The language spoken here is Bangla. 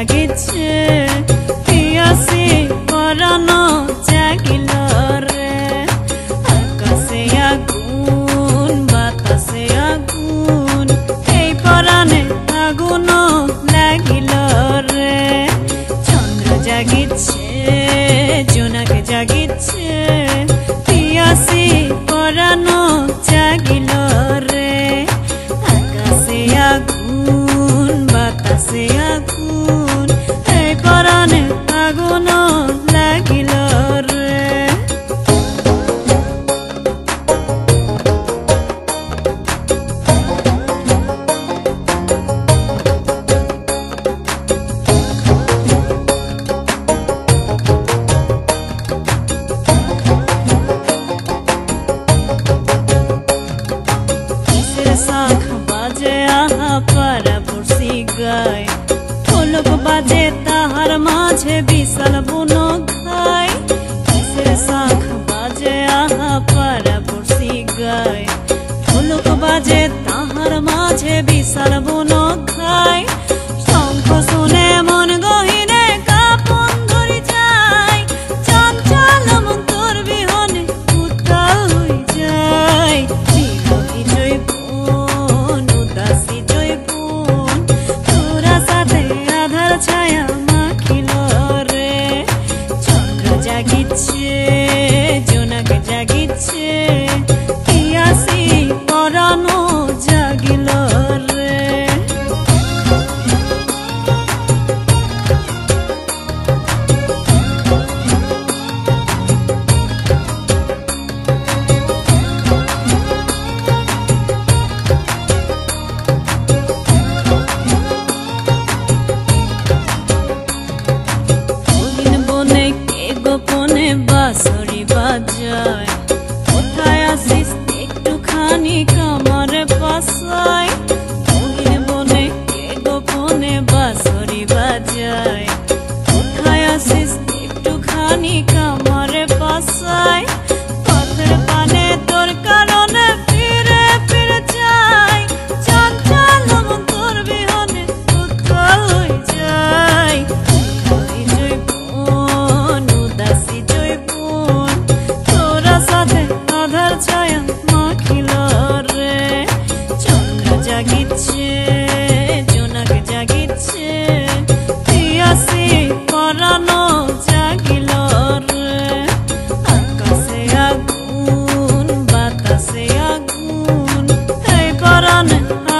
জাগিছে পিয়াসি পরানো জাগিল রে আকাশে আগুন বাতাসে আগুন এই পরাণে আগুন লাগিল রে চন্দ্র জাগিছে জোনাক জাগিছে পিয়াসি পরানো জাগিল রে আকাশে আগুন বাতাসে আগুন এই পরাণে আগুন লাগিল রে শাখ বাজে আহা পারা পড়শি গায় ঢোলক বাজে তাহার মাঝে বিশাল বন খায় কিসের শাখ বাজে আহা পারা পড়শি গায় ঢোলক বাজে তাহার মাঝে বিশাল বন খায় শঙ্খ শুনে মন গহিনে কাপন ধরি যায় চঞ্চল মন তোর বিহনে উত্তাল হই যায় বিরহী জৈবন উদাসী জৈবন তোরা সাথে আধার ছায়া মাখিল রে চন্দ্র জাগিছে জোনাক জাগিছে পিয়াসি পরানো জাগিল রে গোপনে বাঁশরি বাজায় কোথায় আসিস একটুখানি কামারে পাশায় বনে কে গোপনে বাঁশরি বাজায় কোথায় আসিস একটুখানি কামারে পাশায় পথের পানে তোর কারণে ফিরে ফিরে যাই চঞ্চল মন তোর বিহনে উত্তাল হয়ে যায় আধার ছায়া মাখিল রে চন্দ্র জাগিছে জোনাক জাগিছে পিয়াসি পরানো জাগিল রে আকাশে আগুন বাতাসে আগুন এই পরাণে